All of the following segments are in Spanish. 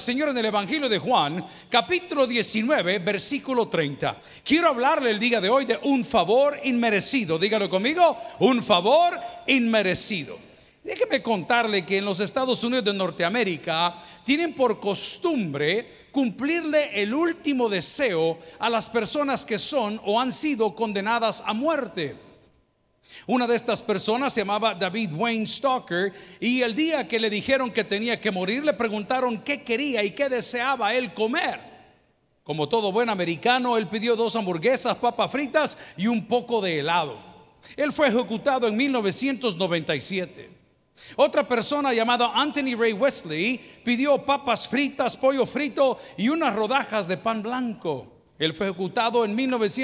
Señor en el Evangelio de Juan, capítulo 19, versículo 30. Quiero hablarle el día de hoy de un favor inmerecido. Dígalo conmigo, un favor inmerecido. Déjeme contarle que en los Estados Unidos de Norteamérica tienen por costumbre cumplirle el último deseo a las personas que son o han sido condenadas a muerte. Una de estas personas se llamaba David Wayne Stalker, y el día que le dijeron que tenía que morir, le preguntaron qué quería y qué deseaba él comer. Como todo buen americano, él pidió 2 hamburguesas, papas fritas y un poco de helado. Él fue ejecutado en 1997. Otra persona llamada Anthony Ray Wesley pidió papas fritas, pollo frito y unas rodajas de pan blanco. Él fue ejecutado en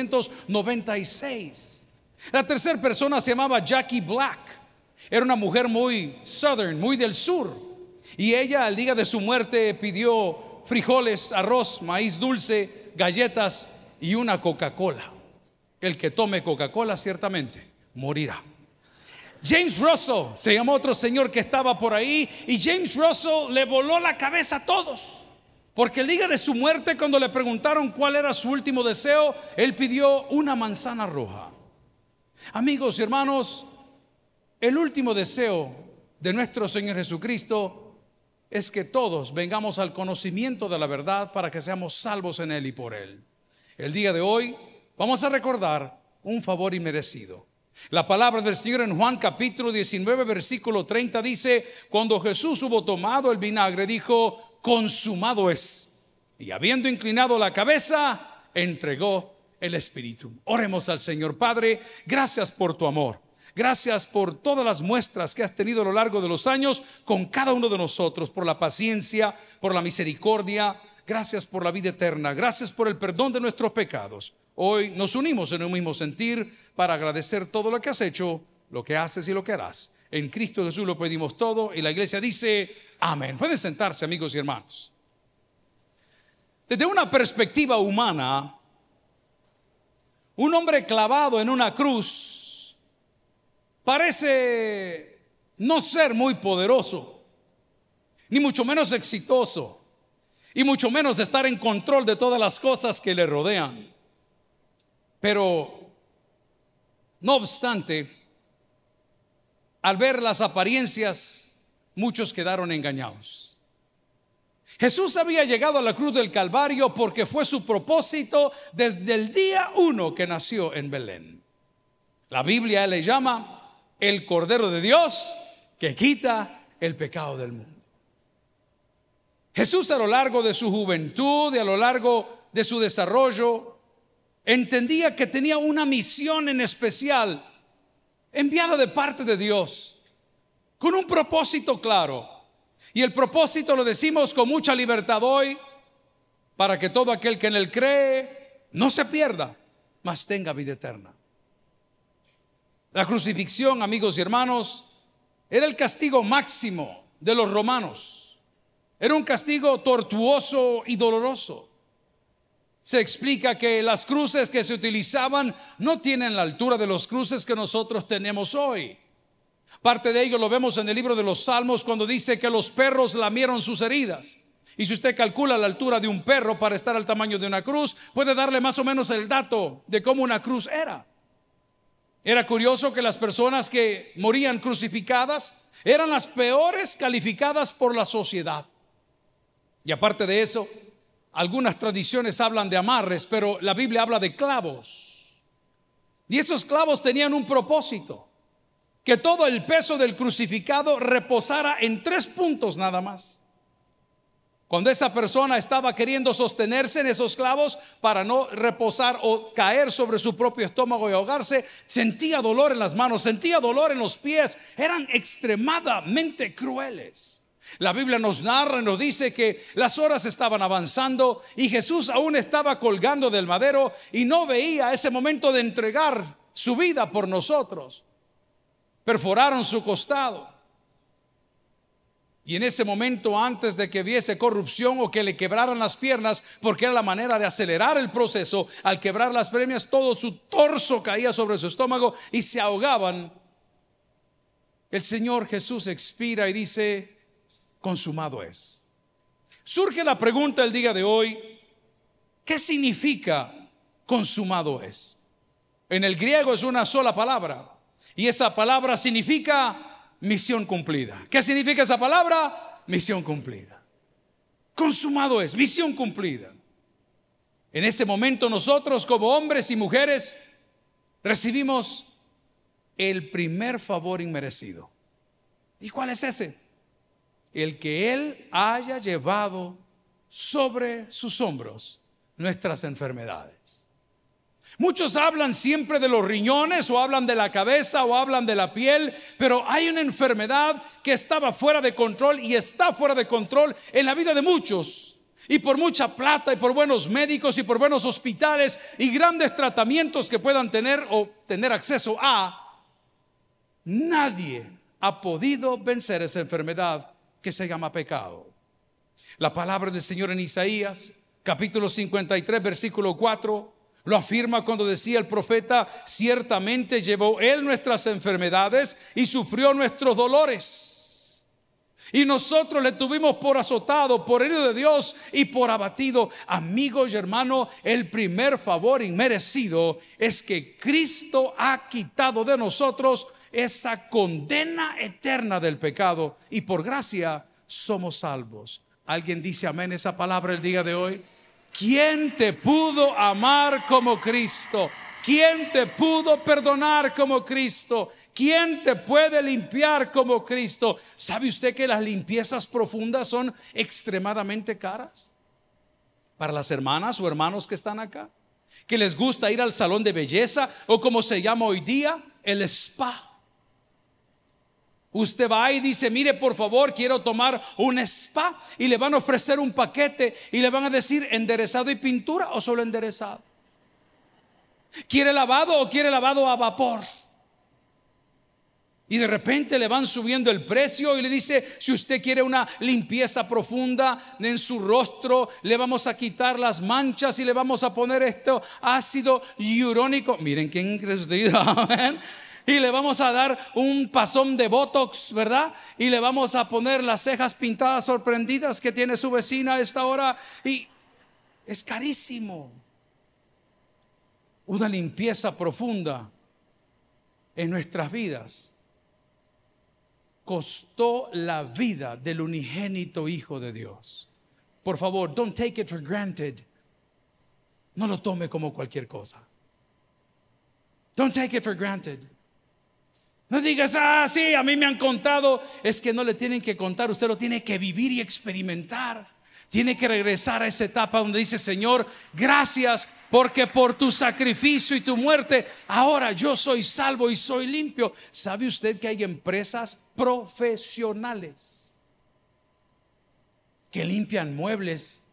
1996. La tercera persona se llamaba Jackie Black. Era una mujer muy southern, muy del sur, y ella al día de su muerte pidió frijoles, arroz, maíz dulce, galletas y una Coca-Cola. El que tome Coca-Cola ciertamente morirá. James Russell se llamó otro señor que estaba por ahí, y James Russell le voló la cabeza a todos, porque el día de su muerte, cuando le preguntaron cuál era su último deseo, él pidió una manzana roja. Amigos y hermanos, el último deseo de nuestro Señor Jesucristo es que todos vengamos al conocimiento de la verdad para que seamos salvos en Él y por Él. El día de hoy vamos a recordar un favor inmerecido. La palabra del Señor en Juan capítulo 19 versículo 30 dice: cuando Jesús hubo tomado el vinagre, dijo: consumado es. Y habiendo inclinado la cabeza, entregó el Espíritu. Oremos al Señor. Padre, gracias por tu amor. Gracias por todas las muestras que has tenido a lo largo de los años con cada uno de nosotros, por la paciencia, por la misericordia. Gracias por la vida eterna. Gracias por el perdón de nuestros pecados. Hoy nos unimos en un mismo sentir para agradecer todo lo que has hecho, lo que haces y lo que harás. En Cristo Jesús lo pedimos todo, y la iglesia dice amén. Pueden sentarse, amigos y hermanos. Desde una perspectiva humana, un hombre clavado en una cruz parece no ser muy poderoso, ni mucho menos exitoso, y mucho menos estar en control de todas las cosas que le rodean. Pero no obstante, al ver las apariencias, muchos quedaron engañados. Jesús había llegado a la cruz del Calvario porque fue su propósito desde el día 1 que nació en Belén. La Biblia le llama el Cordero de Dios que quita el pecado del mundo. Jesús, a lo largo de su juventud y a lo largo de su desarrollo, entendía que tenía una misión en especial enviada de parte de Dios, con un propósito claro. Y el propósito lo decimos con mucha libertad hoy, para que todo aquel que en él cree no se pierda, mas tenga vida eterna. La crucifixión, amigos y hermanos, era el castigo máximo de los romanos. Era un castigo tortuoso y doloroso. Se explica que las cruces que se utilizaban no tienen la altura de los cruces que nosotros tenemos hoy. Parte de ello lo vemos en el libro de los Salmos, cuando dice que los perros lamieron sus heridas. Y si usted calcula la altura de un perro para estar al tamaño de una cruz, puede darle más o menos el dato de cómo una cruz era. Era curioso que las personas que morían crucificadas eran las peores calificadas por la sociedad. Y aparte de eso, algunas tradiciones hablan de amarres, pero la Biblia habla de clavos. Y esos clavos tenían un propósito: que todo el peso del crucificado reposara en 3 puntos nada más. Cuando esa persona estaba queriendo sostenerse en esos clavos para no reposar o caer sobre su propio estómago y ahogarse, sentía dolor en las manos, sentía dolor en los pies. Eran extremadamente crueles. La Biblia nos narra y nos dice que las horas estaban avanzando y Jesús aún estaba colgando del madero y no veía ese momento de entregar su vida por nosotros. Perforaron su costado, y en ese momento, antes de que viese corrupción o que le quebraran las piernas, porque era la manera de acelerar el proceso, al quebrar las piernas todo su torso caía sobre su estómago y se ahogaban. El Señor Jesús expira y dice: consumado es. Surge la pregunta el día de hoy: ¿qué significa consumado es? En el griego es una sola palabra y esa palabra significa misión cumplida. ¿Qué significa esa palabra? Misión cumplida. Consumado es, misión cumplida. En ese momento nosotros como hombres y mujeres recibimos el primer favor inmerecido. ¿Y cuál es ese? El que Él haya llevado sobre sus hombros nuestras enfermedades. Muchos hablan siempre de los riñones, o hablan de la cabeza, o hablan de la piel, pero hay una enfermedad que estaba fuera de control y está fuera de control en la vida de muchos. Y por mucha plata y por buenos médicos y por buenos hospitales y grandes tratamientos que puedan tener o tener acceso a, nadie ha podido vencer esa enfermedad que se llama pecado. La palabra del Señor en Isaías capítulo 53 versículo 4 lo afirma cuando decía el profeta: ciertamente llevó Él nuestras enfermedades y sufrió nuestros dolores, y nosotros le tuvimos por azotado, por herido de Dios y por abatido. Amigos y hermanos, el primer favor inmerecido es que Cristo ha quitado de nosotros esa condena eterna del pecado, y por gracia somos salvos. ¿Alguien dice amén esa palabra el día de hoy? ¿Quién te pudo amar como Cristo? ¿Quién te pudo perdonar como Cristo? ¿Quién te puede limpiar como Cristo? ¿Sabe usted que las limpiezas profundas son extremadamente caras? Para las hermanas o hermanos que están acá, que les gusta ir al salón de belleza, o como se llama hoy día, el spa. Usted va y dice: mire, por favor, quiero tomar un spa, y le van a ofrecer un paquete y le van a decir: enderezado y pintura o solo enderezado. ¿Quiere lavado o quiere lavado a vapor? Y de repente le van subiendo el precio y le dice: si usted quiere una limpieza profunda en su rostro, le vamos a quitar las manchas y le vamos a poner esto ácido hialurónico. Miren qué increíble, amén. Y le vamos a dar un pasón de botox, ¿verdad? Y le vamos a poner las cejas pintadas sorprendidas que tiene su vecina a esta hora. Y es carísimo. Una limpieza profunda en nuestras vidas costó la vida del unigénito Hijo de Dios. Por favor, don't take it for granted. No lo tome como cualquier cosa. Don't take it for granted. No digas: ah, sí, a mí me han contado. Es que no le tienen que contar, usted lo tiene que vivir y experimentar. Tiene que regresar a esa etapa donde dice: Señor, gracias, porque por tu sacrificio y tu muerte ahora yo soy salvo y soy limpio. ¿Sabe usted que hay empresas profesionales que limpian muebles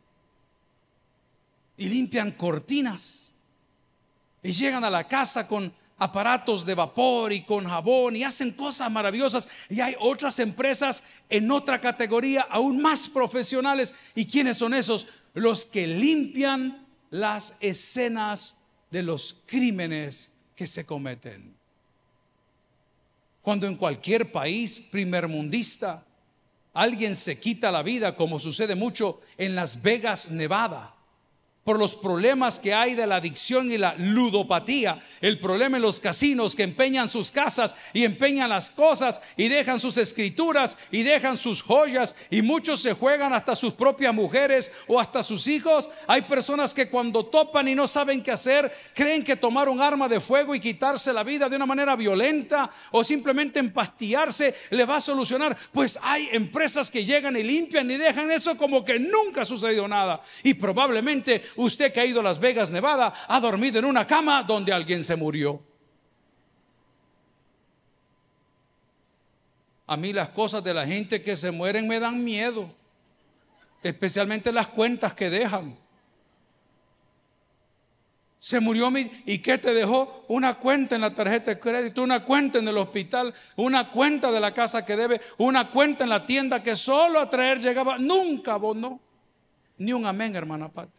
y limpian cortinas y llegan a la casa con aparatos de vapor y con jabón y hacen cosas maravillosas? Y hay otras empresas en otra categoría aún más profesionales. ¿Y quiénes son esos? Los que limpian las escenas de los crímenes que se cometen. Cuando en cualquier país primermundista alguien se quita la vida, como sucede mucho en Las Vegas, Nevada, por los problemas que hay de la adicción y la ludopatía, el problema en los casinos que empeñan sus casas y empeñan las cosas y dejan sus escrituras y dejan sus joyas, y muchos se juegan hasta sus propias mujeres o hasta sus hijos. Hay personas que cuando topan y no saben qué hacer, creen que tomar un arma de fuego y quitarse la vida de una manera violenta o simplemente empastillarse le va a solucionar. Pues hay empresas que llegan y limpian y dejan eso como que nunca ha sucedido nada. Y probablemente usted que ha ido a Las Vegas, Nevada, ha dormido en una cama donde alguien se murió. A mí las cosas de la gente que se mueren me dan miedo, especialmente las cuentas que dejan. Se murió ¿y qué te dejó? Una cuenta en la tarjeta de crédito, una cuenta en el hospital, una cuenta de la casa que debe, una cuenta en la tienda que solo a traer llegaba, nunca abonó. Ni un amén, hermana Pat.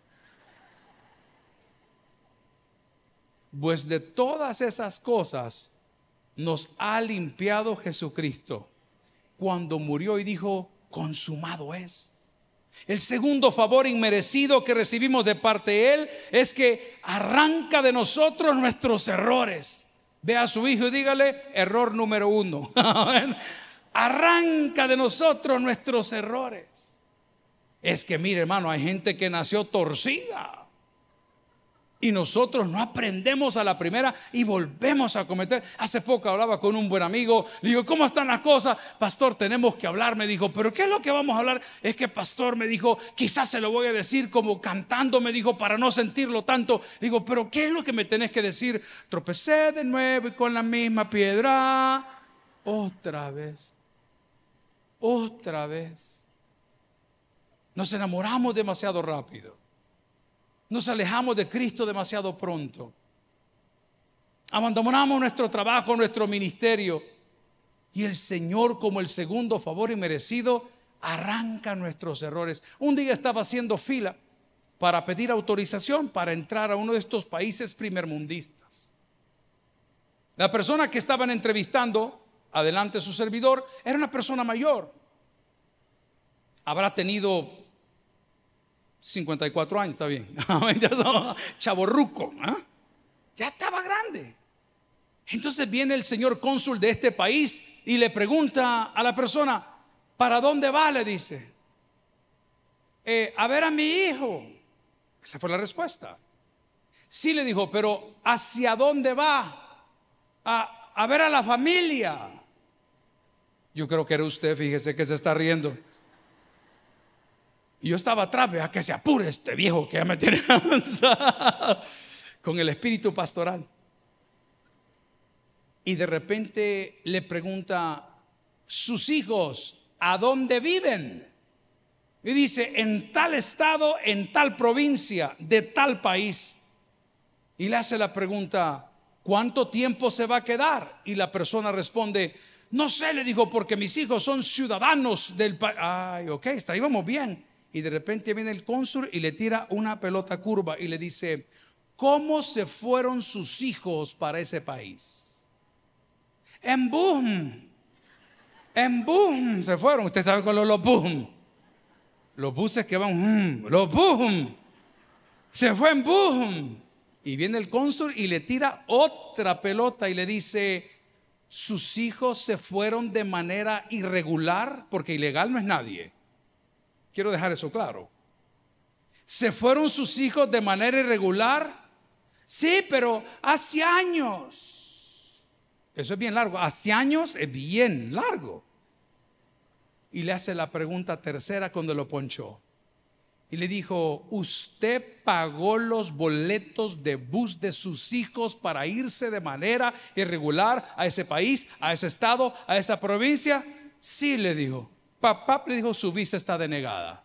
Pues de todas esas cosas nos ha limpiado Jesucristo cuando murió y dijo: consumado es. El segundo favor inmerecido que recibimos de parte de Él es que arranca de nosotros nuestros errores. Ve a su hijo y dígale: error número 1. Arranca de nosotros nuestros errores. Es que mire, hermano, hay gente que nació torcida y nosotros no aprendemos a la primera y volvemos a cometer. Hace poco hablaba con un buen amigo, le digo: ¿cómo están las cosas? Pastor, tenemos que hablar. Me dijo: ¿pero qué es lo que vamos a hablar? Es que, pastor, me dijo, quizás se lo voy a decir como cantando, me dijo, para no sentirlo tanto. Digo: ¿pero qué es lo que me tenés que decir? Tropecé de nuevo y con la misma piedra. Otra vez. Nos enamoramos demasiado rápido. Nos alejamos de Cristo demasiado pronto. Abandonamos nuestro trabajo, nuestro ministerio. Y el Señor, como el segundo favor inmerecido, arranca nuestros errores. Un día estaba haciendo fila para pedir autorización para entrar a uno de estos países primermundistas. La persona que estaban entrevistando, adelante de su servidor, era una persona mayor. Habrá tenido 54 años, está bien. Chavorruco, ¿eh? Ya estaba grande. Entonces viene el señor cónsul de este país y le pregunta a la persona: ¿para dónde va? Le dice: a ver a mi hijo. Esa fue la respuesta. Sí, le dijo, pero ¿hacia dónde va? A ver a la familia. Yo creo que era usted, fíjese que se está riendo. Y yo estaba atrás: vea que se apure este viejo que ya me tiene cansado, con el espíritu pastoral. Y de repente le pregunta: ¿sus hijos a dónde viven? Y dice: en tal estado, en tal provincia, de tal país. Y le hace la pregunta: ¿cuánto tiempo se va a quedar? Y la persona responde: no sé, le dijo, porque mis hijos son ciudadanos del país. Ay, ok, está, íbamos bien. Y de repente viene el cónsul y le tira una pelota curva y le dice: ¿cómo se fueron sus hijos para ese país? En boom se fueron. Usted sabe con los boom, los buses que van, los boom, se fue en boom. Y viene el cónsul y le tira otra pelota y le dice: sus hijos se fueron de manera irregular, porque ilegal no es nadie. Quiero dejar eso claro. ¿Se fueron sus hijos de manera irregular? Sí, pero hace años. Eso es bien largo. Hace años es bien largo. Y le hace la pregunta tercera cuando lo ponchó. Y le dijo: ¿usted pagó los boletos de bus de sus hijos para irse de manera irregular a ese país, a ese estado, a esa provincia? Sí, le dijo. Papá, le dijo: su visa está denegada.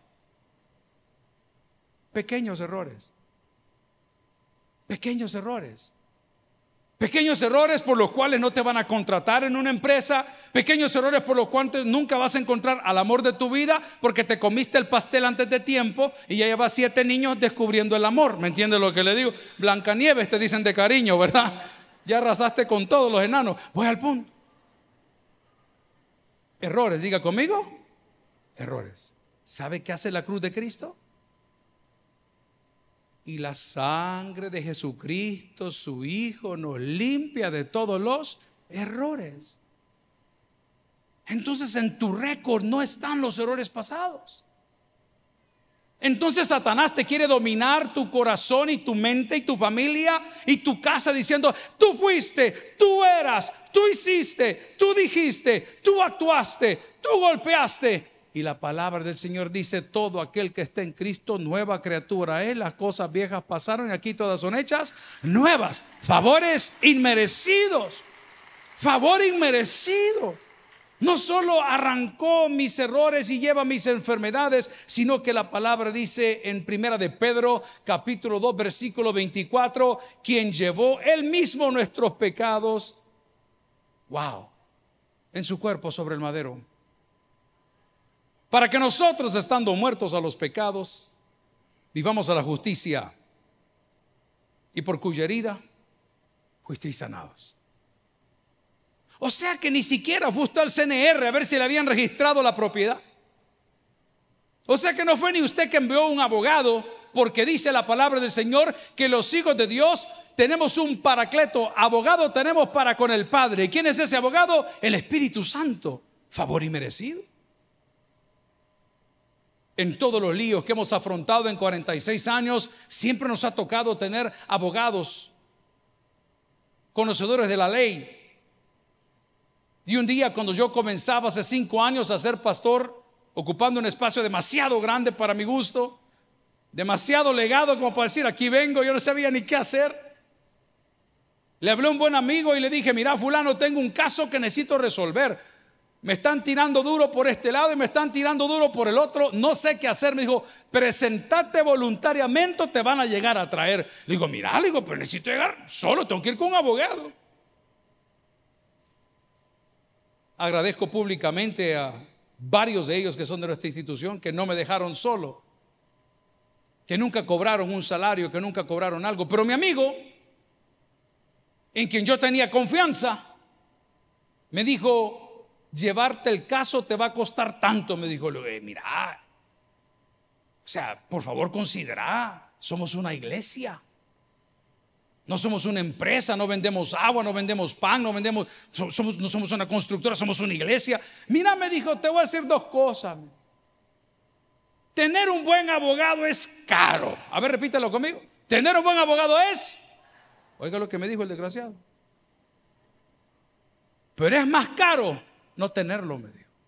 Pequeños errores. Pequeños errores. Pequeños errores por los cuales no te van a contratar en una empresa. Pequeños errores por los cuales nunca vas a encontrar al amor de tu vida, porque te comiste el pastel antes de tiempo y ya llevas 7 niños descubriendo el amor. ¿Me entiende lo que le digo? Blancanieves te dicen de cariño, ¿verdad? Ya arrasaste con todos los enanos. Voy al punto. Errores, diga conmigo. Errores. ¿Sabe qué hace la cruz de Cristo? Y la sangre de Jesucristo, su Hijo, nos limpia de todos los errores. Entonces en tu récord no están los errores pasados. Entonces Satanás te quiere dominar tu corazón y tu mente y tu familia y tu casa, diciendo: tú fuiste, tú eras, tú hiciste, tú dijiste, tú actuaste, tú golpeaste. Y la palabra del Señor dice: todo aquel que está en Cristo, nueva criatura es. Las cosas viejas pasaron y aquí todas son hechas nuevas. Favores inmerecidos. Favor inmerecido. No solo arrancó mis errores y lleva mis enfermedades, sino que la palabra dice en primera de Pedro capítulo 2 versículo 24: quien llevó él mismo nuestros pecados, en su cuerpo sobre el madero, para que nosotros, estando muertos a los pecados, vivamos a la justicia, y por cuya herida fuisteis sanados. O sea que ni siquiera fue usted al CNR a ver si le habían registrado la propiedad. O sea que no fue ni usted que envió un abogado, porque dice la palabra del Señor que los hijos de Dios tenemos un paracleto, abogado tenemos para con el Padre. ¿Y quién es ese abogado? El Espíritu Santo, favor inmerecido. En todos los líos que hemos afrontado en 46 años, siempre nos ha tocado tener abogados, conocedores de la ley. Y un día, cuando yo comenzaba hace 5 años a ser pastor, ocupando un espacio demasiado grande para mi gusto, demasiado legado como para decir, aquí vengo, yo no sabía ni qué hacer. Le hablé a un buen amigo y le dije, mira, fulano, tengo un caso que necesito resolver. Me están tirando duro por este lado y me están tirando duro por el otro. No sé qué hacer. Me dijo, presentate voluntariamente o te van a llegar a traer. Le digo, mira, le digo, pero necesito llegar solo, tengo que ir con un abogado. Agradezco públicamente a varios de ellos que son de nuestra institución, que no me dejaron solo, que nunca cobraron un salario, que nunca cobraron algo. Pero mi amigo, en quien yo tenía confianza, me dijo, llevarte el caso te va a costar tanto. Me dijo, mira, o sea, por favor considera, somos una iglesia, no somos una empresa, no vendemos agua, no vendemos pan, no somos una constructora, somos una iglesia. Mira, me dijo, te voy a decir 2 cosas. Tener un buen abogado es caro. A ver, repítelo conmigo. Tener un buen abogado es, oiga lo que me dijo el desgraciado, pero es más caro no tenerlo, me dijo.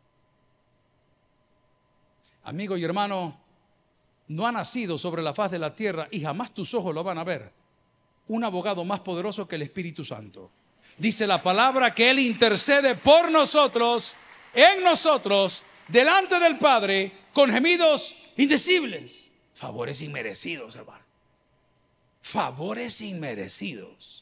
Amigo y hermano, no ha nacido sobre la faz de la tierra y jamás tus ojos lo van a ver un abogado más poderoso que el Espíritu Santo. Dice la palabra que Él intercede por nosotros, en nosotros, delante del Padre, con gemidos indecibles. Favores inmerecidos, hermano. Favores inmerecidos.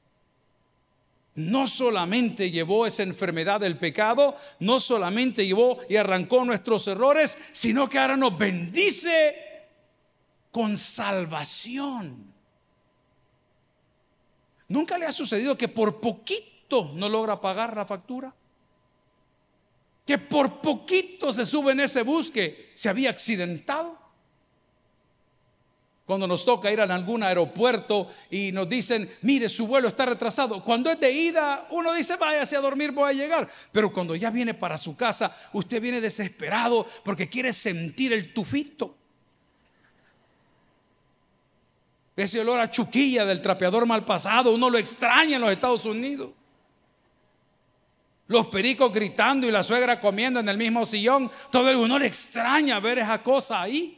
No solamente llevó esa enfermedad del pecado, no solamente llevó y arrancó nuestros errores, sino que ahora nos bendice con salvación. ¿Nunca le ha sucedido que por poquito no logra pagar la factura? Que por poquito se sube en ese bus que se había accidentado. Cuando nos toca ir a algún aeropuerto y nos dicen, mire, su vuelo está retrasado. Cuando es de ida, uno dice, váyase a dormir, voy a llegar. Pero cuando ya viene para su casa, usted viene desesperado porque quiere sentir el tufito. Ese olor a chuquilla del trapeador mal pasado, uno lo extraña en los Estados Unidos. Los pericos gritando y la suegra comiendo en el mismo sillón. Todo el uno le extraña ver esa cosa ahí.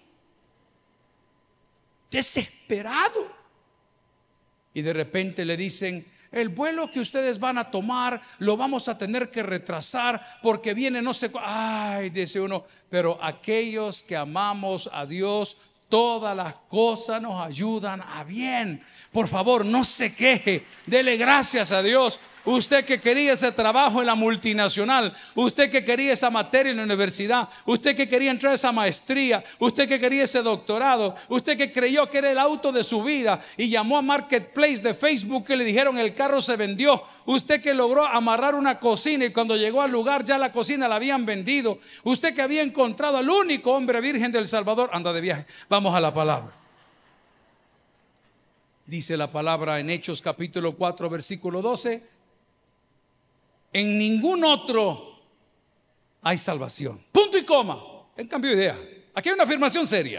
Desesperado. Y de repente le dicen, el vuelo que ustedes van a tomar lo vamos a tener que retrasar porque viene no sé ay, dice uno, pero aquellos que amamos a Dios, todas las cosas nos ayudan a bien. Por favor, no se queje, dele gracias a Dios. Usted que quería ese trabajo en la multinacional, usted que quería esa materia en la universidad, usted que quería entrar a esa maestría, usted que quería ese doctorado, usted que creyó que era el auto de su vida y llamó a Marketplace de Facebook que le dijeron el carro se vendió, usted que logró amarrar una cocina y cuando llegó al lugar ya la cocina la habían vendido, usted que había encontrado al único hombre virgen del Salvador. Anda de viaje, vamos a la palabra. Dice la palabra en Hechos capítulo 4 versículo 12: en ningún otro hay salvación. Punto y coma. En cambio de idea. Aquí hay una afirmación seria.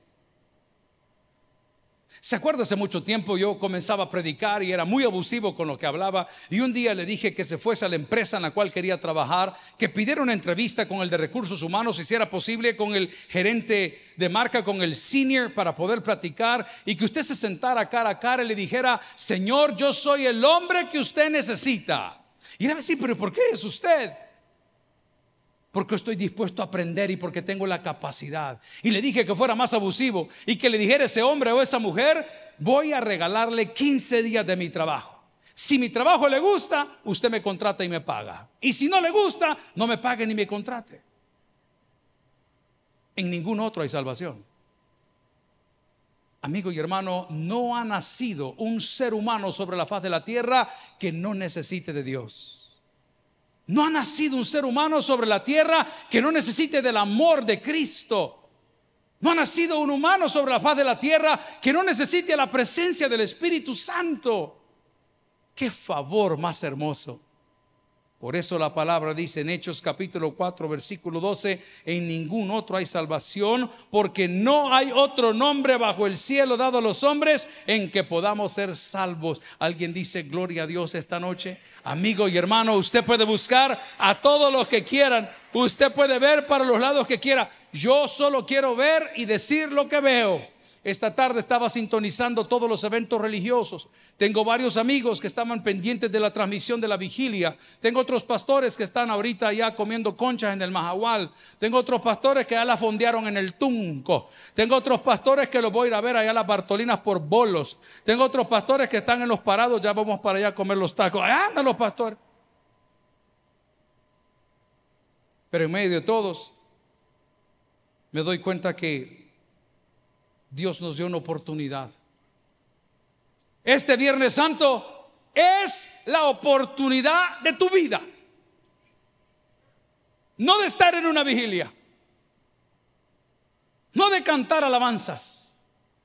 ¿Se acuerda? Hace mucho tiempo yo comenzaba a predicar y era muy abusivo con lo que hablaba. Y un día le dije que se fuese a la empresa en la cual quería trabajar, que pidiera una entrevista con el de recursos humanos, si era posible, con el gerente de marca, con el senior, para poder platicar y que usted se sentara cara a cara y le dijera: Señor, yo soy el hombre que usted necesita. Y él va a decir: pero ¿por qué es usted? Porque estoy dispuesto a aprender y porque tengo la capacidad. Y le dije que fuera más abusivo y que le dijera a ese hombre o esa mujer: voy a regalarle 15 días de mi trabajo. Si mi trabajo le gusta, usted me contrata y me paga. Y si no le gusta, no me pague ni me contrate. En ningún otro hay salvación. Amigo y hermano, no ha nacido un ser humano sobre la faz de la tierra que no necesite de Dios. No ha nacido un ser humano sobre la tierra que no necesite del amor de Cristo. No ha nacido un humano sobre la faz de la tierra que no necesite la presencia del Espíritu Santo. ¡Qué favor más hermoso! Por eso la palabra dice en Hechos capítulo 4 versículo 12: en ningún otro hay salvación, porque no hay otro nombre bajo el cielo dado a los hombres en que podamos ser salvos. ¿Alguien dice gloria a Dios esta noche? Amigo y hermano, usted puede buscar a todos los que quieran, usted puede ver para los lados que quiera. Yo solo quiero ver y decir lo que veo. Esta tarde estaba sintonizando todos los eventos religiosos. Tengo varios amigos que estaban pendientes de la transmisión de la vigilia. Tengo otros pastores que están ahorita ya comiendo conchas en el Mahahual. Tengo otros pastores que ya la fondearon en el Tunco. Tengo otros pastores que los voy a ir a ver allá a las Bartolinas por bolos. Tengo otros pastores que están en los parados. Ya vamos para allá a comer los tacos. Allá andan los pastores. Pero en medio de todos me doy cuenta que Dios nos dio una oportunidad. Este Viernes Santo es la oportunidad de tu vida. No de estar en una vigilia, no de cantar alabanzas.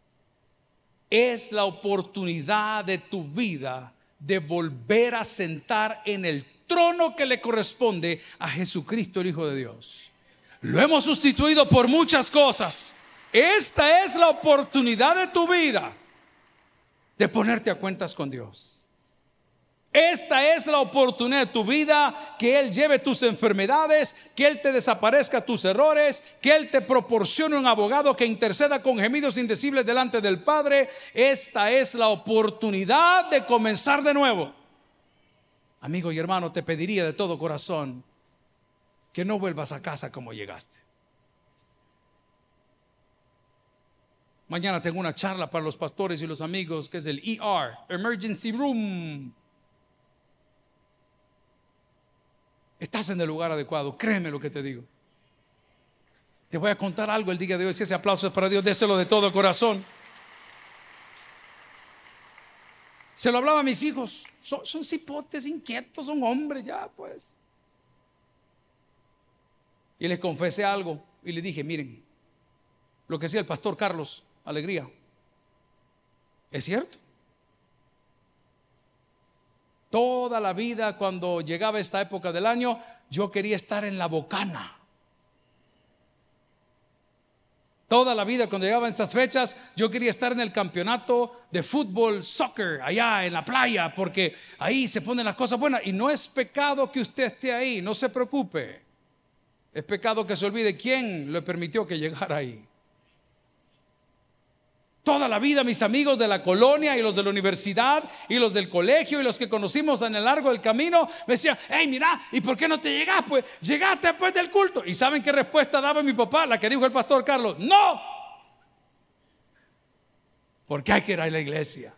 Es la oportunidad de tu vida de volver a sentar en el trono que le corresponde a Jesucristo, el Hijo de Dios. Lo hemos sustituido por muchas cosas. Esta es la oportunidad de tu vida de ponerte a cuentas con Dios. Esta es la oportunidad de tu vida, que Él lleve tus enfermedades, que Él te desaparezca tus errores, que Él te proporcione un abogado que interceda con gemidos indecibles delante del Padre. Esta es la oportunidad de comenzar de nuevo. Amigo y hermano, te pediría de todo corazón que no vuelvas a casa como llegaste. Mañana tengo una charla para los pastores y los amigos que es el ER, Emergency Room. Estás en el lugar adecuado, créeme lo que te digo. Te voy a contar algo el día de hoy. Si ese aplauso es para Dios, déselo de todo corazón. Se lo hablaba a mis hijos. Son cipotes inquietos, son hombres ya pues. Y les confesé algo y les dije: miren, lo que decía el pastor Carlos Alegría es cierto. Toda la vida, cuando llegaba esta época del año, yo quería estar en la bocana. Toda la vida, cuando llegaban estas fechas, yo quería estar en el campeonato de fútbol, soccer, allá en la playa, porque ahí se ponen las cosas buenas. Y no es pecado que usted esté ahí, no se preocupe. Es pecado que se olvide quién le permitió que llegara ahí. Toda la vida mis amigos de la colonia y los de la universidad y los del colegio y los que conocimos en el largo del camino me decían: hey, mira, ¿y por qué no te llegas? Pues llegaste después del culto. ¿Y saben qué respuesta daba mi papá? La que dijo el pastor Carlos: no, porque hay que ir a la iglesia.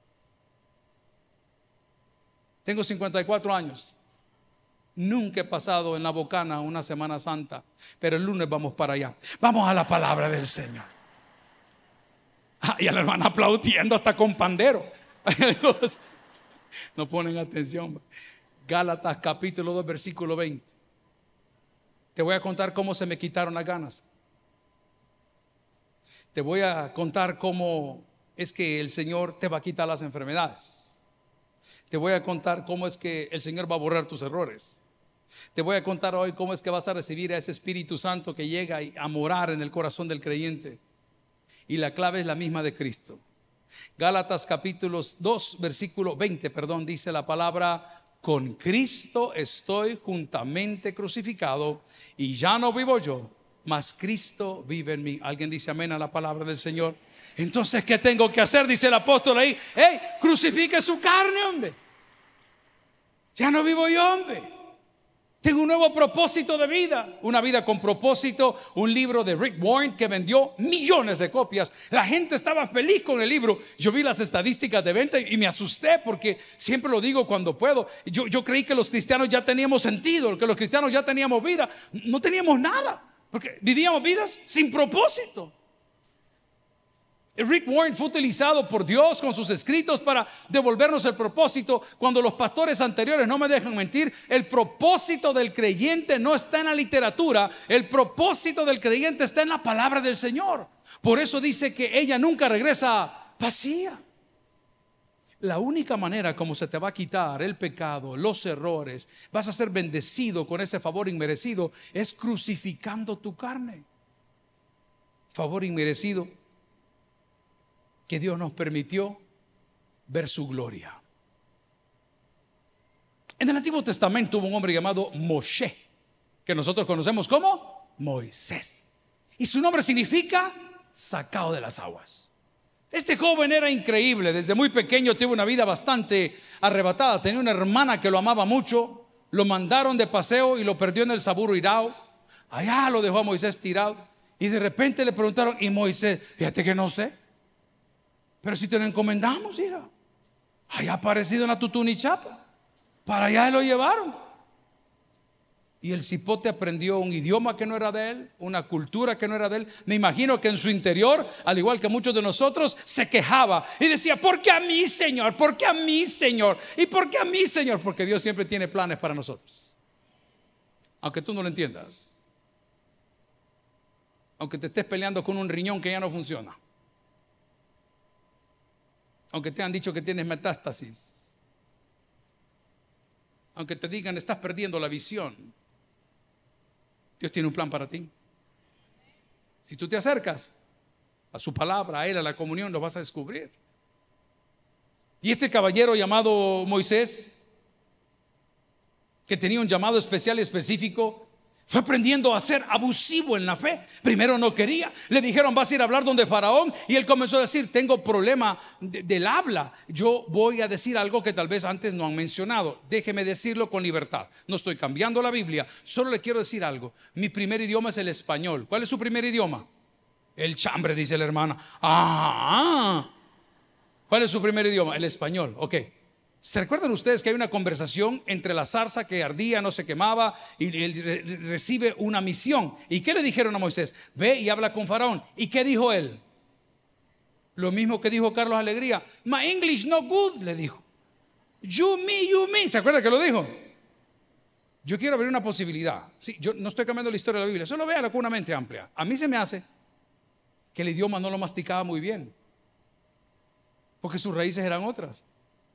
Tengo 54 años. Nunca he pasado en la bocana una Semana Santa, pero el lunes vamos para allá. Vamos a la palabra del Señor. Y a la hermana aplaudiendo hasta con pandero. No ponen atención. Gálatas capítulo 2 versículo 20. Te voy a contar cómo se me quitaron las ganas. Te voy a contar cómo es que el Señor te va a quitar las enfermedades. Te voy a contar cómo es que el Señor va a borrar tus errores. Te voy a contar hoy cómo es que vas a recibir a ese Espíritu Santo que llega a morar en el corazón del creyente. Y la clave es la misma de Cristo. Gálatas capítulo 2 versículo 20, dice la palabra: con Cristo estoy juntamente crucificado, y ya no vivo yo, mas Cristo vive en mí. ¿Alguien dice amén a la palabra del Señor? Entonces, ¿qué tengo que hacer? Dice el apóstol ahí: hey, crucifique su carne, hombre. Ya no vivo yo, hombre. Tengo un nuevo propósito de vida, una vida con propósito. Un libro de Rick Warren que vendió millones de copias. La gente estaba feliz con el libro. Yo vi las estadísticas de venta y me asusté, porque siempre lo digo cuando puedo. Yo creí que los cristianos ya teníamos sentido, que los cristianos ya teníamos vida. No teníamos nada, porque vivíamos vidas sin propósito. Rick Warren fue utilizado por Dios con sus escritos para devolvernos el propósito. Cuando los pastores anteriores no me dejan mentir, el propósito del creyente no está en la literatura, el propósito del creyente está en la palabra del Señor. Por eso dice que ella nunca regresa vacía. La única manera como se te va a quitar el pecado, los errores, vas a ser bendecido con ese favor inmerecido, es crucificando tu carne. Favor inmerecido que Dios nos permitió ver su gloria. En el Antiguo Testamento hubo un hombre llamado Moshe, que nosotros conocemos como Moisés, y su nombre significa sacado de las aguas. Este joven era increíble. Desde muy pequeño tuvo una vida bastante arrebatada. Tenía una hermana que lo amaba mucho. Lo mandaron de paseo y lo perdió en el Saburo Irao. Allá lo dejó a Moisés tirado. Y de repente le preguntaron: y Moisés, fíjate que no sé, pero si te lo encomendamos, hija, allá ha aparecido en la Tutunichapa. Para allá lo llevaron. Y el cipote aprendió un idioma que no era de él, una cultura que no era de él. Me imagino que en su interior, al igual que muchos de nosotros, se quejaba y decía: ¿por qué a mí, Señor? ¿Por qué a mí, Señor? ¿Y por qué a mí, Señor? Porque Dios siempre tiene planes para nosotros, aunque tú no lo entiendas, aunque te estés peleando con un riñón que ya no funciona, aunque te han dicho que tienes metástasis, aunque te digan estás perdiendo la visión, Dios tiene un plan para ti. Si tú te acercas a su palabra, a Él, a la comunión, lo vas a descubrir. Y este caballero llamado Moisés, que tenía un llamado especial y específico, fue aprendiendo a ser abusivo en la fe. Primero no quería. Le dijeron: vas a ir a hablar donde Faraón. Y él comenzó a decir: tengo problema del habla. Yo voy a decir algo que tal vez antes no han mencionado. Déjeme decirlo con libertad. No estoy cambiando la Biblia. Solo le quiero decir algo. Mi primer idioma es el español. ¿Cuál es su primer idioma? El chambre, dice la hermana. ¿Cuál es su primer idioma? El español. Ok. ¿Se recuerdan ustedes que hay una conversación entre la zarza que ardía, no se quemaba, y él recibe una misión? ¿Y qué le dijeron a Moisés? Ve y habla con Faraón. ¿Y qué dijo él? Lo mismo que dijo Carlos Alegría. My English no good, le dijo. You me. ¿Se acuerdan que lo dijo? Yo quiero abrir una posibilidad. Sí, yo no estoy cambiando la historia de la Biblia, solo véala con una mente amplia. A mí se me hace que el idioma no lo masticaba muy bien, porque sus raíces eran otras.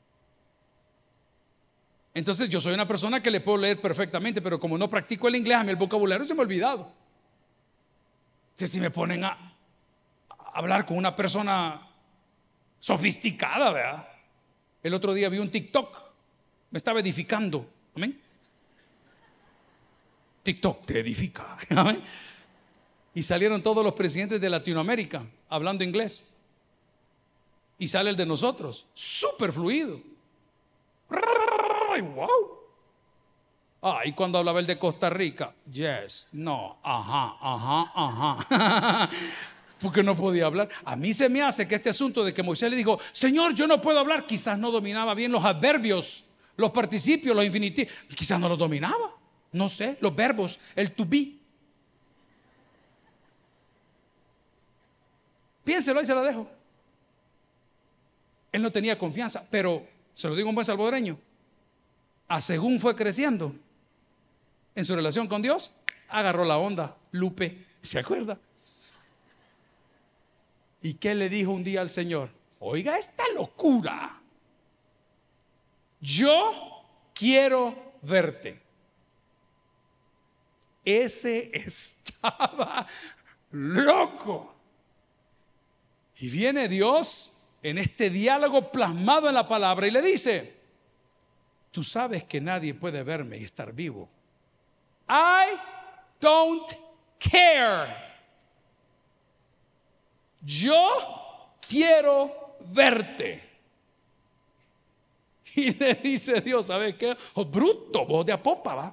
Entonces yo soy una persona que le puedo leer perfectamente, pero como no practico el inglés, a mí el vocabulario se me ha olvidado. Entonces, si me ponen a hablar con una persona sofisticada, ¿verdad? El otro día vi un TikTok, me estaba edificando. Amén. TikTok te edifica. Amén. Y salieron todos los presidentes de Latinoamérica hablando inglés. Y sale el de nosotros, súper fluido. Wow. Y cuando hablaba el de Costa Rica, yes, no, ajá. Porque no podía hablar. A mí se me hace que este asunto de que Moisés le dijo: Señor, yo no puedo hablar, quizás no dominaba bien los adverbios, los participios, los infinitivos. Quizás no los dominaba, no sé, los verbos, el to be. Piénselo, ahí se lo dejo. Él no tenía confianza, pero se lo digo un buen salvadoreño, según fue creciendo en su relación con Dios, agarró la onda. Lupe, ¿se acuerda? ¿Y qué le dijo un día al Señor? Oiga esta locura, yo quiero verte. Ese estaba loco. Y viene Dios en este diálogo plasmado en la palabra y le dice: tú sabes que nadie puede verme y estar vivo. I don't care. Yo quiero verte. Y le dice Dios: ¿sabes qué? Oh, bruto, vos de apopa, va.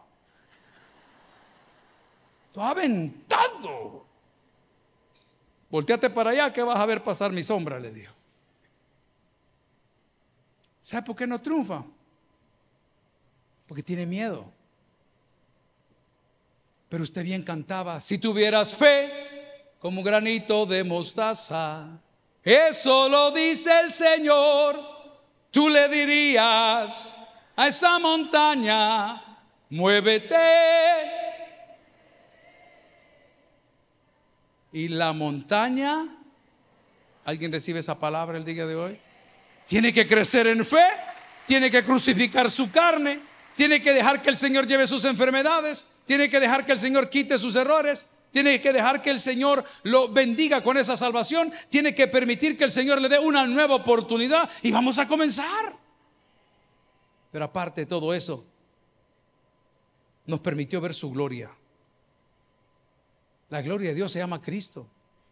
Tú has aventado. Volteate para allá que vas a ver pasar mi sombra, le dijo. ¿Sabe por qué no triunfa? Porque tiene miedo. Pero usted bien cantaba: si tuvieras fe como un granito de mostaza. Eso lo dice el Señor. Tú le dirías a esa montaña, muévete. Y la montaña, ¿alguien recibe esa palabra el día de hoy? Tiene que crecer en fe, tiene que crucificar su carne, tiene que dejar que el Señor lleve sus enfermedades, tiene que dejar que el Señor quite sus errores, tiene que dejar que el Señor lo bendiga con esa salvación, tiene que permitir que el Señor le dé una nueva oportunidad y vamos a comenzar. Pero aparte de todo eso, nos permitió ver su gloria. La gloria de Dios se llama Cristo.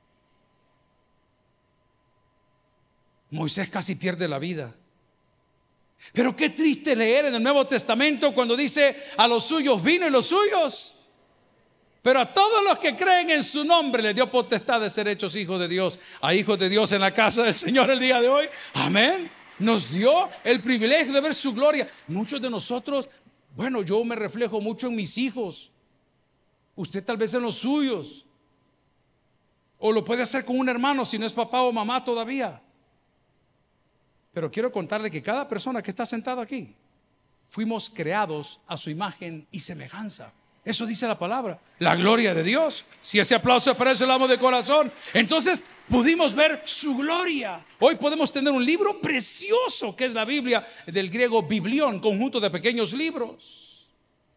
Moisés casi pierde la vida. Pero qué triste leer en el Nuevo Testamento cuando dice: a los suyos vino y los suyos, pero a todos los que creen en su nombre le dio potestad de ser hechos hijos de Dios. A hijos de Dios en la casa del Señor el día de hoy. Amén. Nos dio el privilegio de ver su gloria. Muchos de nosotros, bueno, yo me reflejo mucho en mis hijos, usted tal vez en los suyos, o lo puede hacer con un hermano si no es papá o mamá todavía. Pero quiero contarle que cada persona que está sentada aquí fuimos creados a su imagen y semejanza. Eso dice la palabra, la gloria de Dios. Si ese aplauso es para ese amo de corazón, entonces pudimos ver su gloria. Hoy podemos tener un libro precioso que es la Biblia, del griego biblión, conjunto de pequeños libros,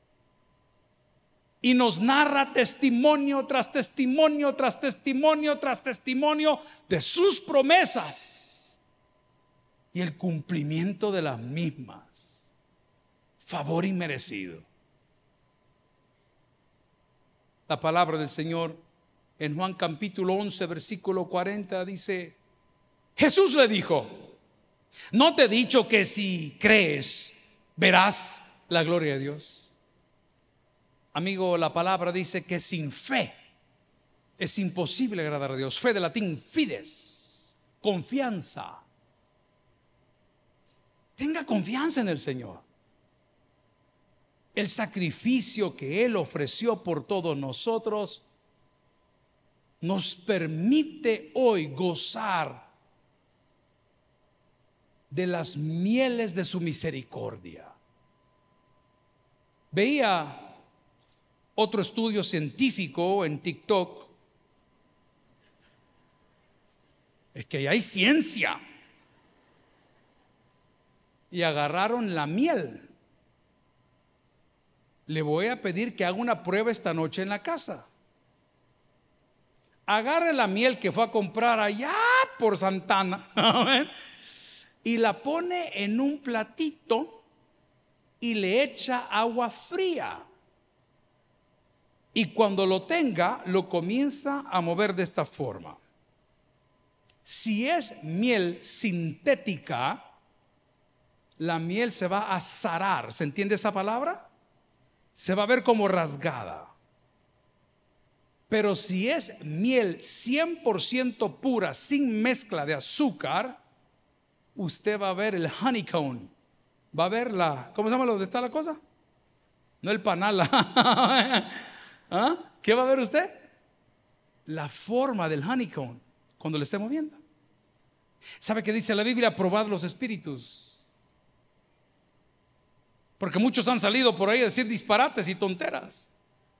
y nos narra testimonio tras testimonio tras testimonio tras testimonio de sus promesas y el cumplimiento de las mismas. Favor inmerecido. La palabra del Señor en Juan capítulo 11 versículo 40 dice: Jesús le dijo: ¿no te he dicho que si crees verás la gloria de Dios? Amigo, la palabra dice que sin fe es imposible agradar a Dios. Fe, de latín fides, confianza. Tenga confianza en el Señor. El sacrificio que Él ofreció por todos nosotros nos permite hoy gozar de las mieles de su misericordia. Veía otro estudio científico en TikTok. Es que ahí hay ciencia. Y agarraron la miel. Le voy a pedir que haga una prueba esta noche en la casa. Agarre la miel que fue a comprar allá por Santana y la pone en un platito y le echa agua fría. Y cuando lo tenga, lo comienza a mover de esta forma. Si es miel sintética, la miel se va a zarar. ¿Se entiende esa palabra? Se va a ver como rasgada. Pero si es miel 100% pura, sin mezcla de azúcar, usted va a ver el honeycomb. Va a ver la, ¿cómo se llama? ¿Dónde está la cosa? No el panal. ¿Ah? ¿Qué va a ver usted? La forma del honeycomb cuando le esté moviendo. ¿Sabe qué dice la Biblia? Probad los espíritus. Porque muchos han salido por ahí a decir disparates y tonteras.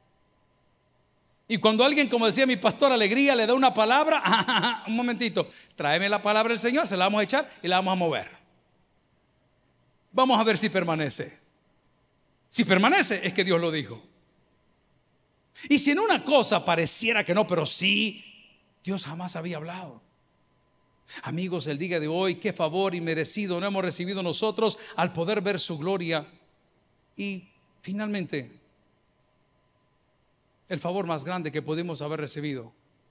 Y cuando alguien, como decía mi pastor Alegría, le da una palabra, un momentito, tráeme la palabra del Señor, se la vamos a echar y la vamos a mover. Vamos a ver si permanece. Si permanece, es que Dios lo dijo. Y si en una cosa pareciera que no, pero sí, Dios jamás había hablado. Amigos, el día de hoy, qué favor inmerecido no hemos recibido nosotros al poder ver su gloria. Y finalmente, el favor más grande que pudimos haber recibido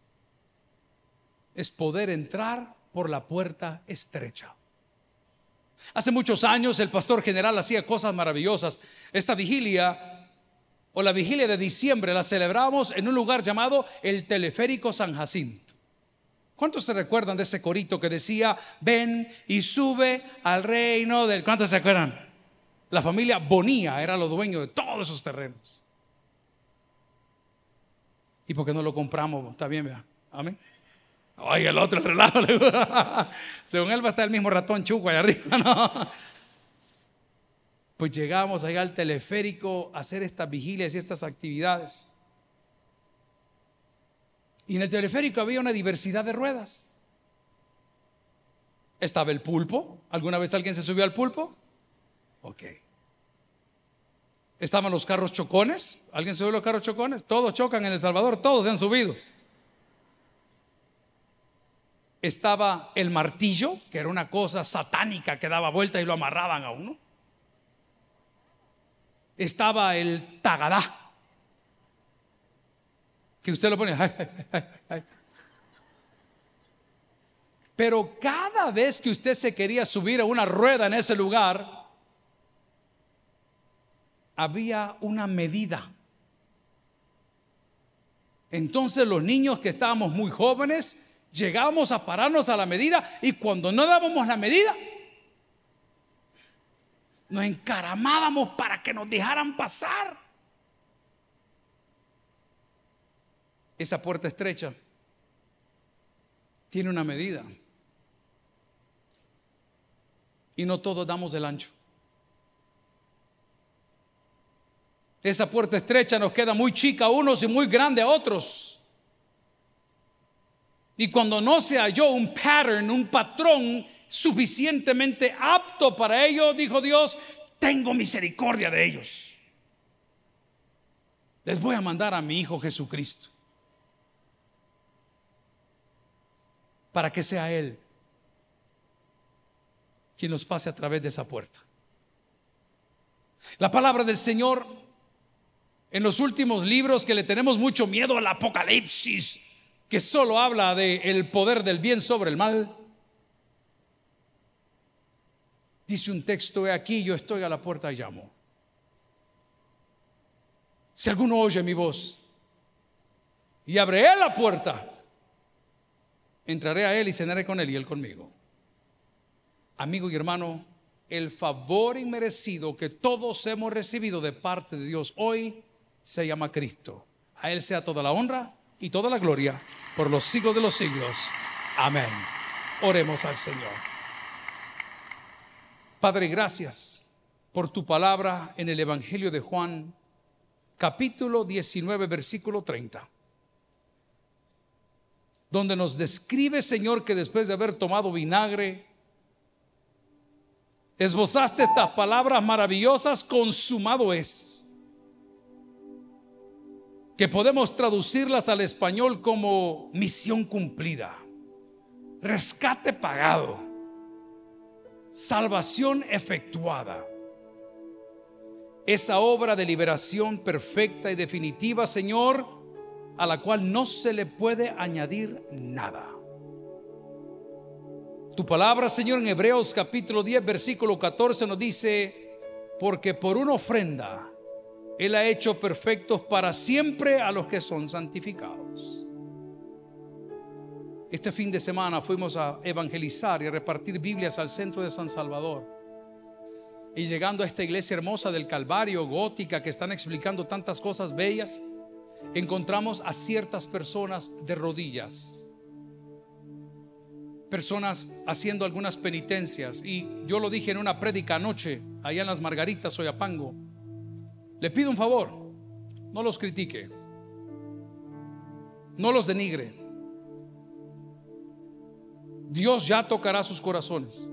es poder entrar por la puerta estrecha. Hace muchos años el pastor general hacía cosas maravillosas. Esta vigilia, o la vigilia de diciembre, la celebramos en un lugar llamado el Teleférico San Jacinto. ¿Cuántos se recuerdan de ese corito que decía: ven y sube al reino del... ¿Cuántos se acuerdan? La familia Bonilla era los dueños de todos esos terrenos. ¿Y por qué no lo compramos? Está bien, vea. Amén. Oye, el otro, el relajo. Según él va a estar el mismo ratón chuco allá arriba, ¿no? Pues llegamos allá al teleférico a hacer estas vigilias y estas actividades. Y en el teleférico había una diversidad de ruedas. Estaba el pulpo. ¿Alguna vez alguien se subió al pulpo? Ok. Estaban los carros chocones. ¿Alguien se subió a los carros chocones? Todos chocan en El Salvador, todos se han subido. Estaba el martillo, que era una cosa satánica que daba vuelta y lo amarraban a uno. Estaba el tagadá, que usted lo pone. Pero cada vez que usted se quería subir a una rueda en ese lugar, había una medida. Entonces los niños que estábamos muy jóvenes llegábamos a pararnos a la medida, y cuando no dábamos la medida nos encaramábamos para que nos dejaran pasar. Esa puerta estrecha tiene una medida y no todos damos el ancho. Esa puerta estrecha nos queda muy chica a unos y muy grande a otros. Y cuando no se halló un pattern, un patrón suficientemente apto para ello, dijo Dios: tengo misericordia de ellos. Les voy a mandar a mi Hijo Jesucristo para que sea Él quien los pase a través de esa puerta. La palabra del Señor en los últimos libros, que le tenemos mucho miedo al Apocalipsis, que solo habla del poder del bien sobre el mal, dice un texto: he aquí, yo estoy a la puerta y llamo. Si alguno oye mi voz y abre él la puerta, entraré a él y cenaré con él y él conmigo. Amigo y hermano, el favor inmerecido que todos hemos recibido de parte de Dios hoy se llama Cristo. A Él sea toda la honra y toda la gloria por los siglos de los siglos. Amén. Oremos al Señor. Padre, gracias por tu palabra en el Evangelio de Juan, capítulo 19, versículo 30, donde nos describe, Señor, que después de haber tomado vinagre, esbozaste estas palabras maravillosas: consumado es, que podemos traducirlas al español como misión cumplida, rescate pagado, salvación efectuada. Esa obra de liberación perfecta y definitiva, Señor, a la cual no se le puede añadir nada. Tu palabra, Señor, en Hebreos capítulo 10, versículo 14 nos dice: porque por una ofrenda Él ha hecho perfectos para siempre a los que son santificados. Este fin de semana fuimos a evangelizar y a repartir Biblias al centro de San Salvador. Y llegando a esta iglesia hermosa del Calvario, gótica, que están explicando tantas cosas bellas, encontramos a ciertas personas de rodillas, personas haciendo algunas penitencias. Y yo lo dije en una prédica anoche allá en Las Margaritas, Soyapango: le pido un favor, no los critique, no los denigre. Dios ya tocará sus corazones.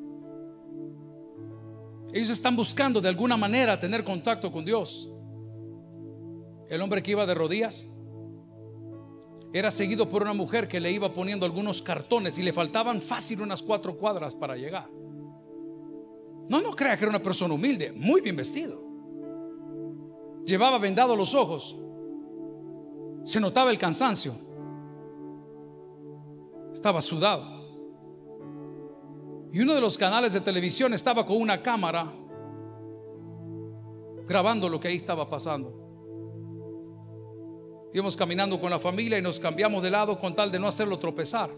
Ellos están buscando de alguna manera tener contacto con Dios. El hombre que iba de rodillas era seguido por una mujer que le iba poniendo algunos cartones y le faltaban fácil unas 4 cuadras para llegar. No crea que era una persona humilde, muy bien vestido. Llevaba vendados los ojos, se notaba el cansancio, estaba sudado. Y uno de los canales de televisión estaba con una cámara grabando lo que ahí estaba pasando. Íbamos caminando con la familia y nos cambiamos de lado con tal de no hacerlo tropezar.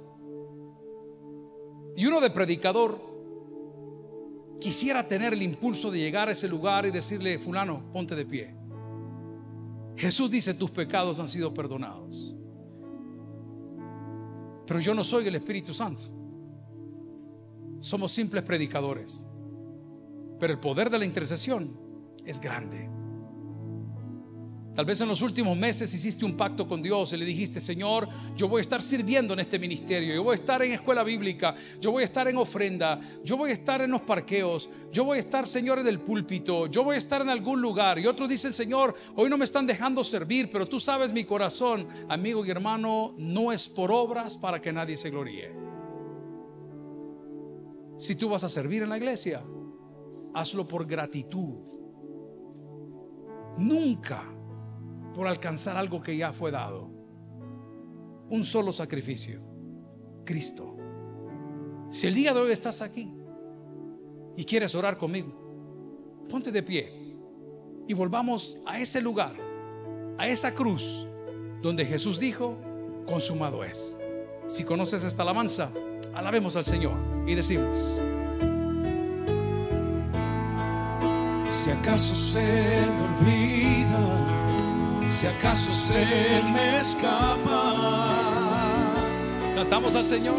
Y uno de predicador quisiera tener el impulso de llegar a ese lugar y decirle: fulano, ponte de pie. Jesús dice: tus pecados han sido perdonados. Pero yo no soy el Espíritu Santo. Somos simples predicadores. Pero el poder de la intercesión es grande. Tal vez en los últimos meses hiciste un pacto con Dios y le dijiste: Señor, yo voy a estar sirviendo en este ministerio, yo voy a estar en escuela bíblica, yo voy a estar en ofrenda, yo voy a estar en los parqueos, yo voy a estar, Señor, en el púlpito, yo voy a estar en algún lugar. Y otros dicen: Señor, hoy no me están dejando servir, pero tú sabes mi corazón. Amigo y hermano, no es por obras para que nadie se gloríe. Si tú vas a servir en la iglesia, hazlo por gratitud, nunca por alcanzar algo que ya fue dado. Un solo sacrificio: Cristo. Si el día de hoy estás aquí y quieres orar conmigo, ponte de pie y volvamos a ese lugar, a esa cruz donde Jesús dijo: consumado es. Si conoces esta alabanza, alabemos al Señor y decimos: si acaso se me olvida, si acaso se me escapa. Cantamos al Señor.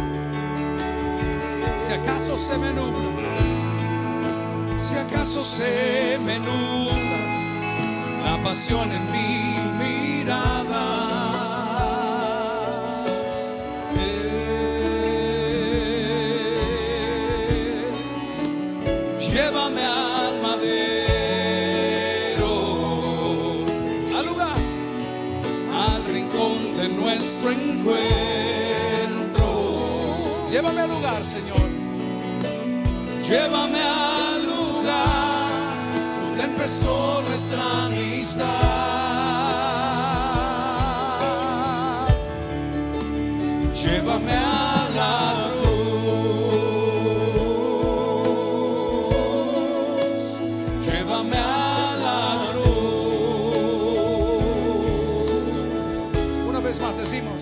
Si acaso se me nubla, si acaso se me nubla la pasión en mi mirada, llévame al madero, al lugar, al rincón de nuestro encuentro. llévame al lugar, Señor. Llévame al lugar donde empezó nuestra amistad. Llévame a la cruz. Llévame a la cruz. Una vez más decimos: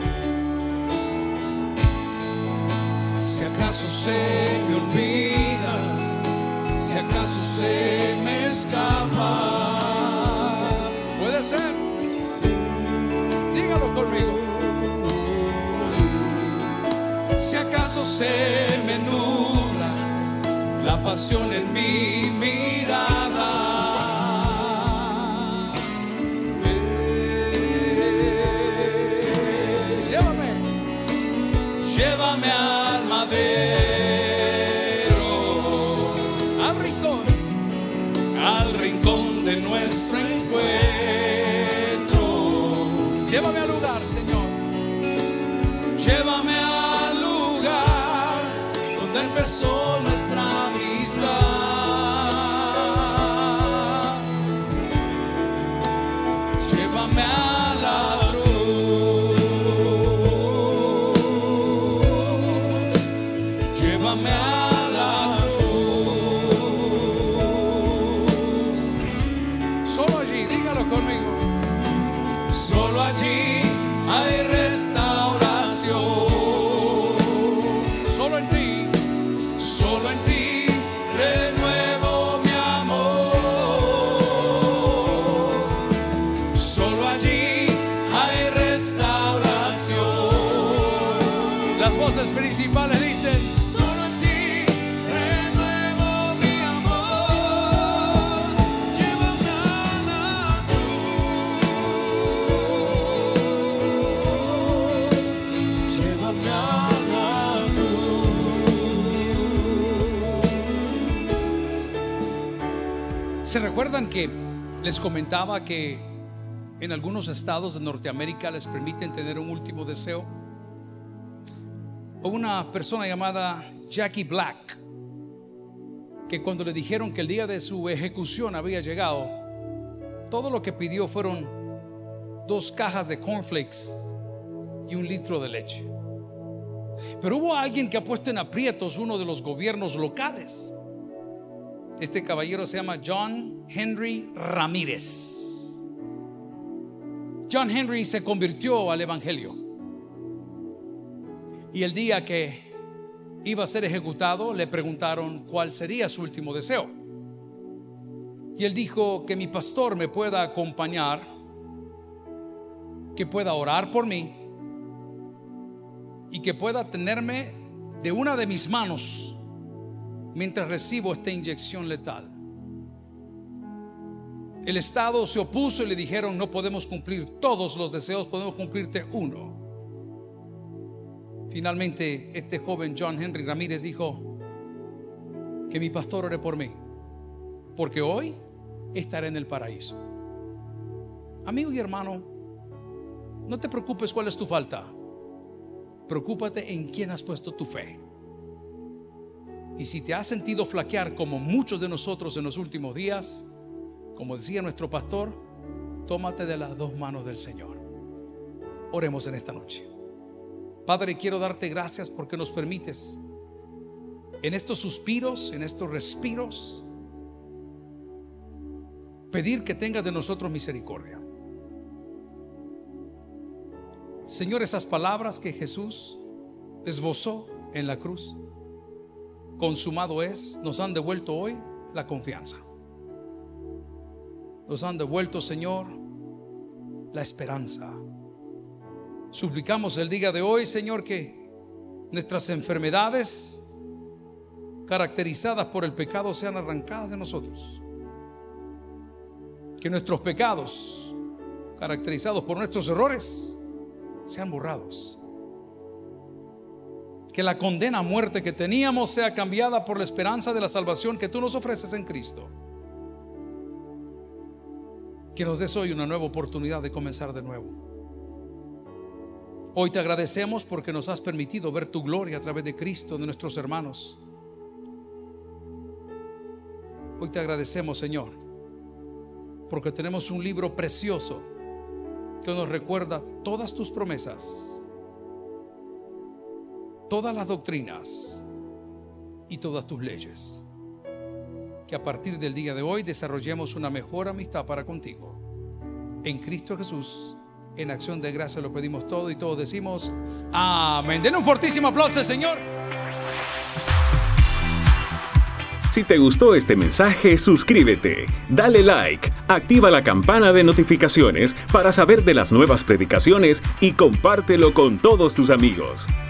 si acaso se me olvida, si acaso se me escapa. puede ser. Dígalo conmigo. Si acaso se me nubla la pasión en mi mirada, Llévame, llévame al madero, al rincón de nuestro encuentro. Llévame al lugar, Señor. Llévame al lugar donde empezó nuestra amistad. Llévame a la cruz. Llévame a la cruz. Solo allí, dígalo conmigo. Solo allí hay restauración. Solo en ti. Solo en ti renuevo mi amor. Solo allí hay restauración. Las voces principales dicen: Solo en ti renuevo mi amor. Llévame a la cruz. Llévame a la cruz. ¿Se recuerdan que les comentaba que en algunos estados de Norteamérica les permiten tener un último deseo? Hubo una persona llamada Jackie Black que cuando le dijeron que el día de su ejecución había llegado, todo lo que pidió fueron 2 cajas de cornflakes y 1 litro de leche. Pero hubo alguien que ha puesto en aprietos uno de los gobiernos locales. Este caballero se llama John Henry Ramírez. John Henry se convirtió al evangelio, y el día que iba a ser ejecutado le preguntaron cuál sería su último deseo, y él dijo: que mi pastor me pueda acompañar, que pueda orar por mí y que pueda tenerme de una de mis manos mientras recibo esta inyección letal. El Estado se opuso y le dijeron: no podemos cumplir todos los deseos, podemos cumplirte uno. Finalmente este joven John Henry Ramírez dijo: que mi pastor ore por mí, porque hoy estaré en el paraíso. Amigo y hermano, no te preocupes cuál es tu falta, preocúpate en quién has puesto tu fe. Y si te has sentido flaquear como muchos de nosotros en los últimos días, como decía nuestro pastor, tómate de las dos manos del Señor. Oremos en esta noche. Padre, quiero darte gracias porque nos permites en estos suspiros, en estos respiros, pedir que tengas de nosotros misericordia. Señor, esas palabras que Jesús esbozó en la cruz, consumado es, nos han devuelto hoy la confianza. Nos han devuelto, Señor, la esperanza. Suplicamos el día de hoy, Señor, que nuestras enfermedades caracterizadas por el pecado sean arrancadas de nosotros. Que nuestros pecados caracterizados por nuestros errores sean borrados. Que la condena a muerte que teníamos sea cambiada por la esperanza de la salvación que tú nos ofreces en Cristo. Que nos des hoy una nueva oportunidad de comenzar de nuevo. Hoy te agradecemos porque nos has permitido ver tu gloria a través de Cristo, de nuestros hermanos. Hoy te agradecemos, Señor, porque tenemos un libro precioso que nos recuerda todas tus promesas, todas las doctrinas y todas tus leyes. Que a partir del día de hoy desarrollemos una mejor amistad para contigo. En Cristo Jesús, en acción de gracia lo pedimos todo y todos decimos amén. Den un fortísimo aplauso, Señor. Si te gustó este mensaje, suscríbete, dale like, activa la campana de notificaciones para saber de las nuevas predicaciones y compártelo con todos tus amigos.